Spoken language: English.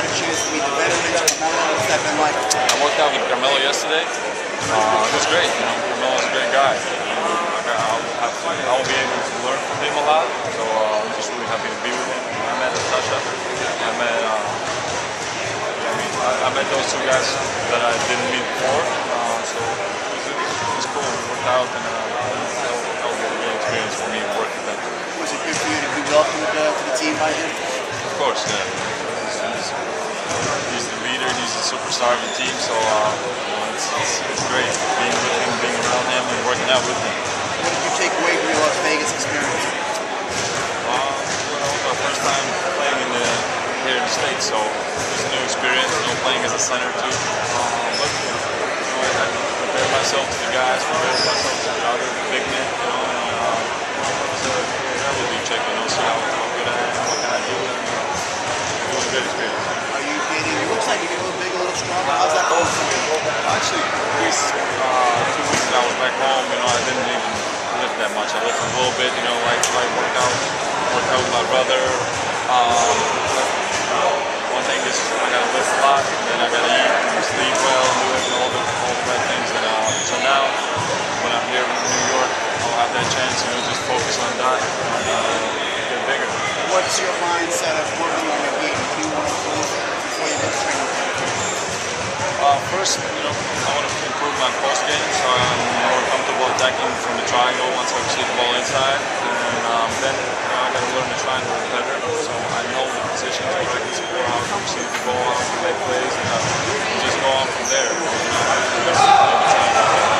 a chance to meet the veterans, Carmelo? What's that been like? I worked out with Carmelo yesterday. It was great. Carmelo's a great guy. I will be able to learn from him a lot. So I'm just really happy to be with him. I met Natasha. I met those two guys that I didn't meet before. So it was cool. We worked out, and that was a great experience for me to work with them. Was it good for you to be welcomed to the team by him? Of course, yeah. He's the leader. He's the superstar of the team. So it's great being with him, being around him, and working out with him. What did you take away from your Las Vegas experience? It was our first time playing here in the States, so it was a new experience. Playing as a center too. But I prepared myself to the guys, prepared myself to the other big men. So reality check, see how good I am, what can I do. It was a good experience. Are you getting? It looks like you're getting a little big, a little stronger. How's that going for you? Actually, these 2 weeks that I was back home, I didn't even lift that much. I lifted a little bit, like I worked out with my brother. One thing is I gotta lift a lot, and then I gotta eat and sleep well, do all the right things. And so now, when I'm here in New York, I'll have that chance, just focus on that and get bigger. What's your mindset of working on your game? What do you want to do before you get to training camp? First, I want to improve my post game, so I'm more comfortable attacking from the triangle once I receive the ball inside. And then I got to learn the triangle better, so I know the positions where I can score, how to receive the ball, how to make plays, and just go on from there. I have to play the triangle.